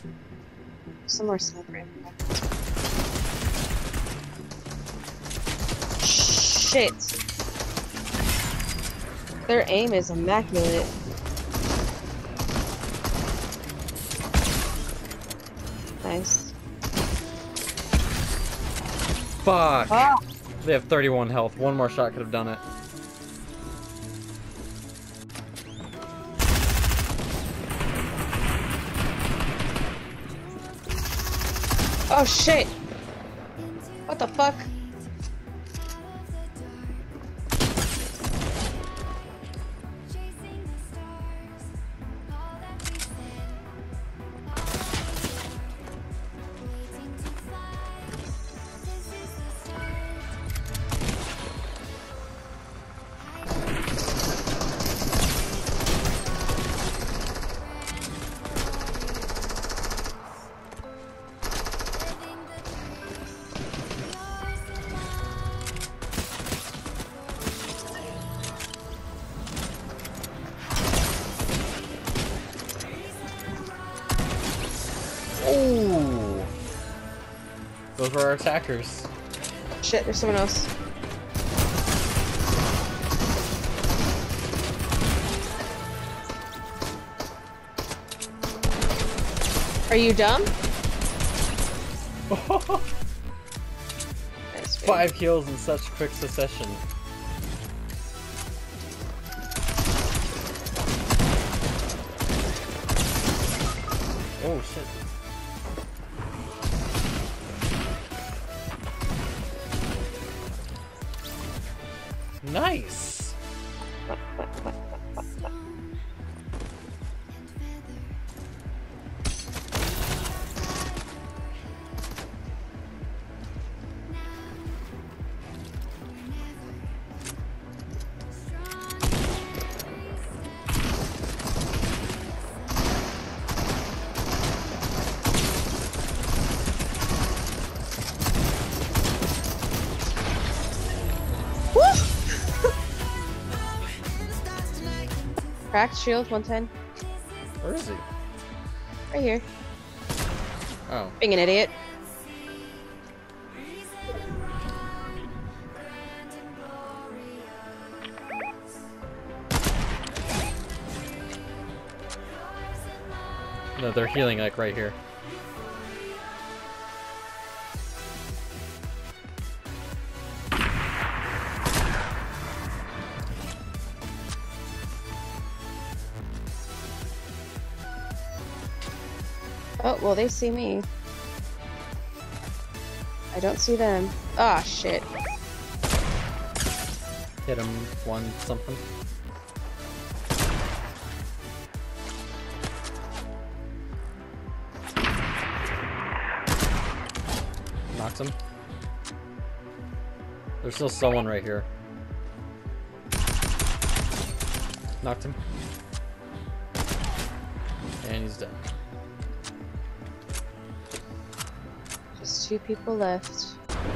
Some more sniper ammo. Shit! Their aim is immaculate. Nice. Fuck! Ah. They have 31 health. One more shot could have done it. Oh shit! What the fuck? Ooh. Those were our attackers. Shit, there's someone else. Are you dumb? Nice, 5 kills in such quick succession. Oh shit. Nice. Cracked shield, 110. Where is he? Right here. Oh. Being an idiot. No, they're healing like right here. Oh, well, they see me. I don't see them. Ah, shit. Hit him one something. Knocks him. There's still someone right here. Knocked him. And he's dead. Just 2 people left.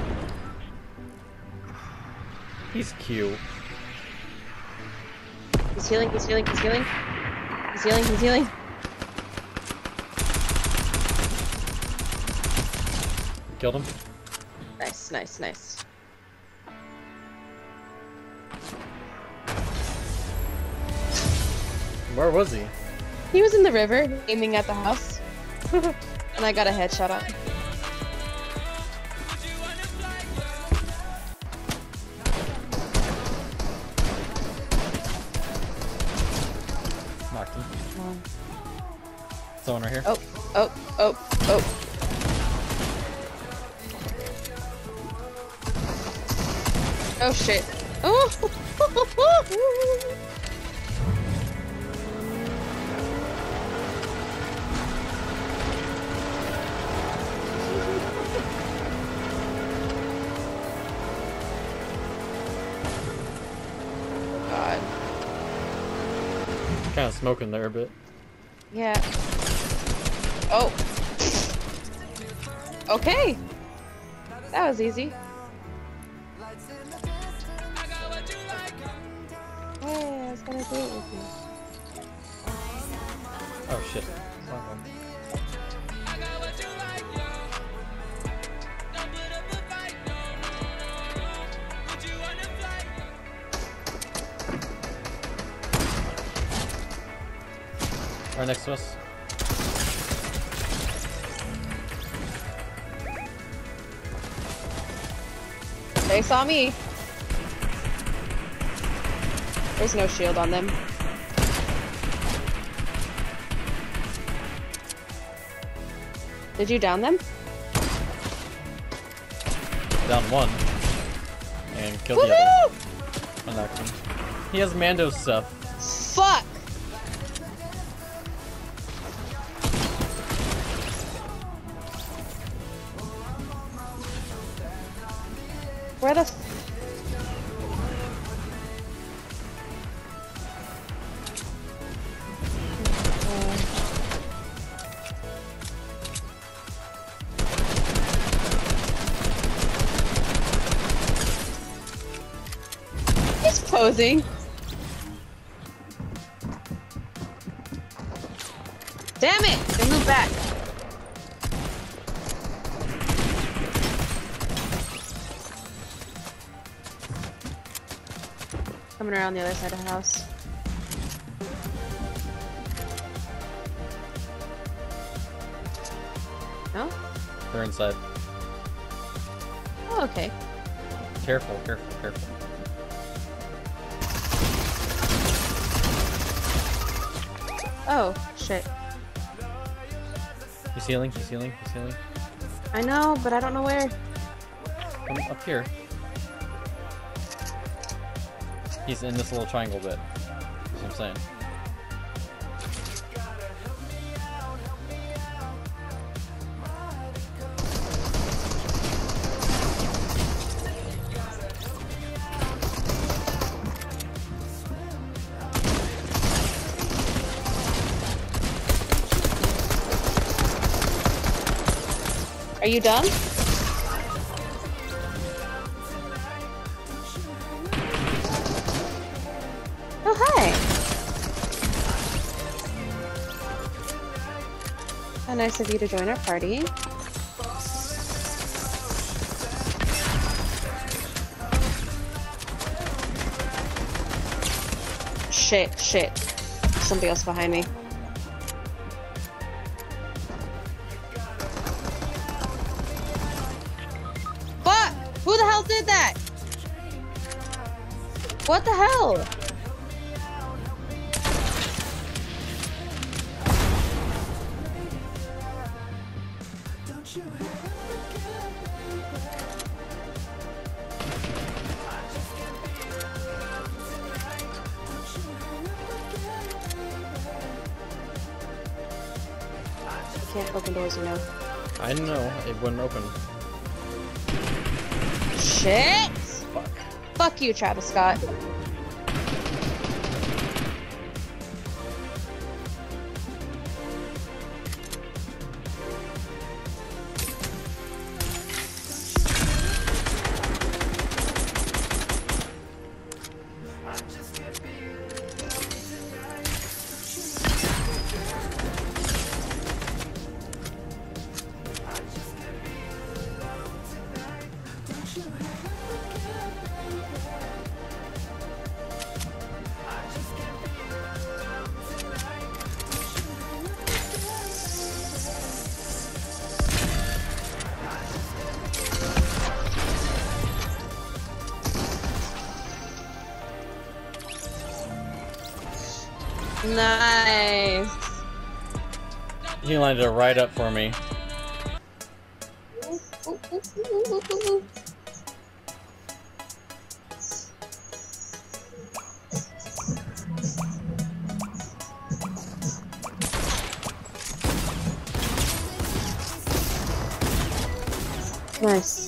He's cute. He's healing, he's healing, he's healing. He's healing, he's healing. Killed him. Nice, nice, nice. Where was he? He was in the river, aiming at the house. And I got a headshot on him. Knocked him. Someone right here. Oh, oh, oh, oh. Oh shit. Oh! God. Kind of smoking there a bit. Yeah. Oh. Okay. That was easy. Yeah, I was gonna do it with you. Oh shit. Right next to us. They saw me. There's no shield on them. Did you down them? Down one. And killed the other. I knocked him. He has Mando stuff. Fuck! Where the He's posing. Damn it! They moved back. Coming around the other side of the house. No? They're inside. Oh, okay. Careful, careful, careful. Oh, shit. He's healing, he's healing, he's healing. I know, but I don't know where. Come up here. He's in this little triangle bit. That's what I'm saying. Are you done? Oh, hi. How nice of you to join our party. Shit, shit. Somebody else behind me. Fuck! Who the hell did that? What the hell? Can't open doors, you know. I know, it wouldn't open. Shit! Fuck. Fuck you, Travis Scott. Nice. He lined it right up for me. Nice.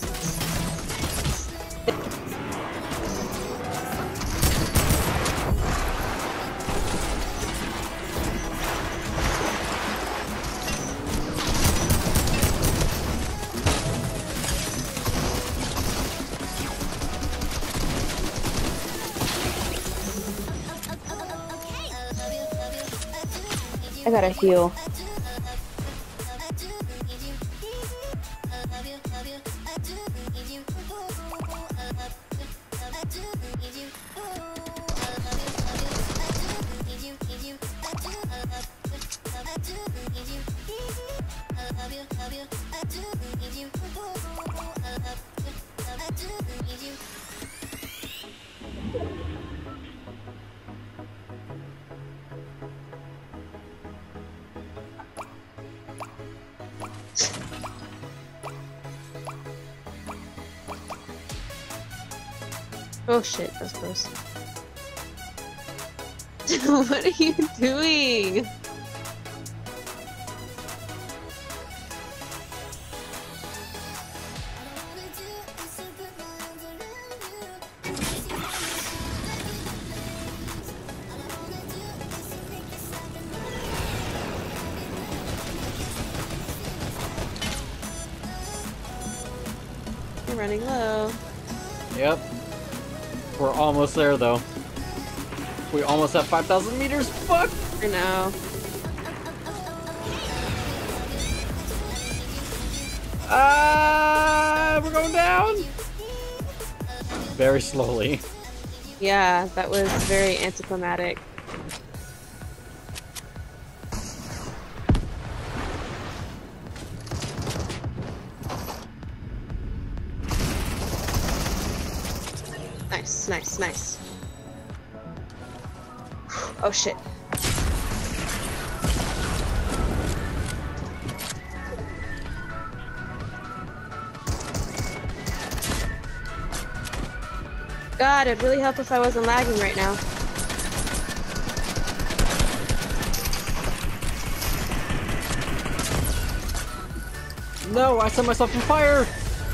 I gotta heal. Oh shit, that's close. What are you doing? You're running low. Yep. We're almost there, though. We almost have 5,000 meters. Fuck! I know. We're going down! Very slowly. Yeah, that was very anticlimactic. Nice, nice, nice. Oh shit. God, it'd really help if I wasn't lagging right now. No, I set myself on fire!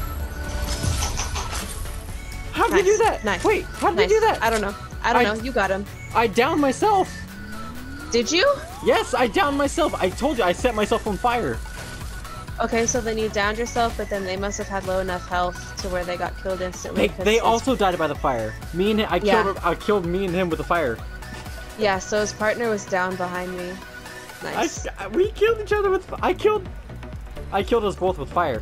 How did you do that? Nice. Wait, how did Nice. you do that? I don't know. I don't know. You got him. I downed myself! Did you? Yes, I downed myself! I told you, I set myself on fire! Okay, so then you downed yourself, but then they must have had low enough health to where they got killed instantly. They also died by the fire. Me and I killed me and him with the fire. Yeah, so his partner was down behind me. Nice. We killed each other with. I killed us both with fire.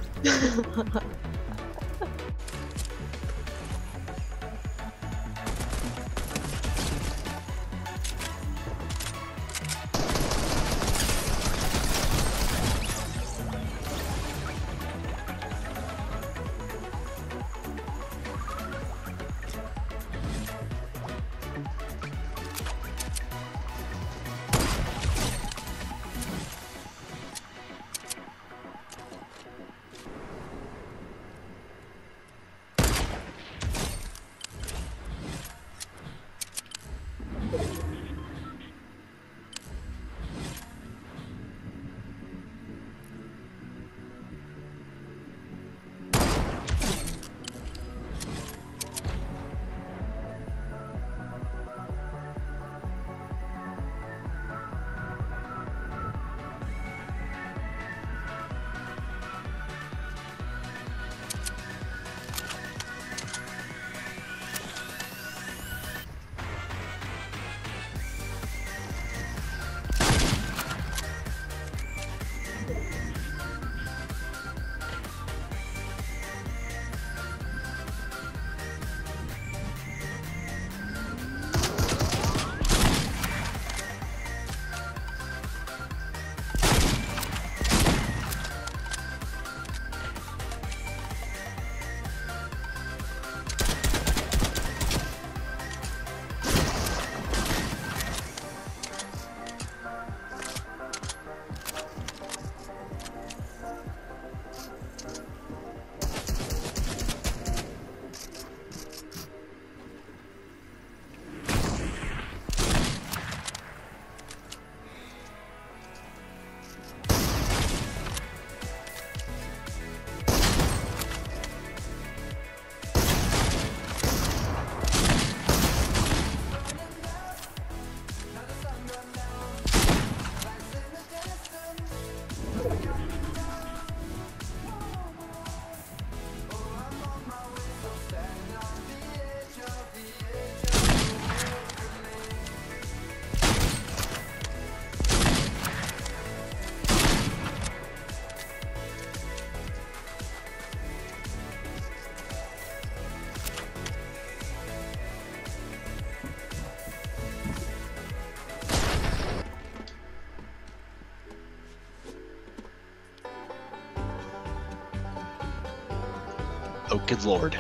Oh, good lord.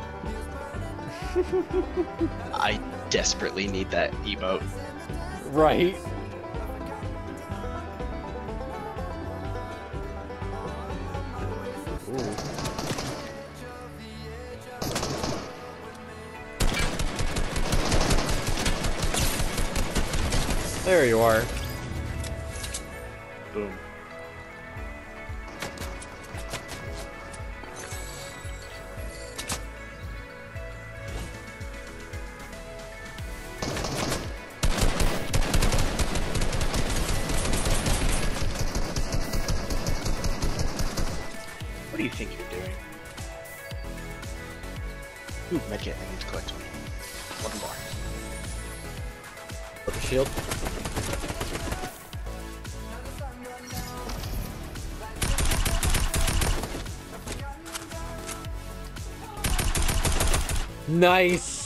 I desperately need that emote. Right. Ooh. There you are. Boom. What do you think you're doing? Ooh, medkit. I need to collect one. One more. Put the shield. Nice.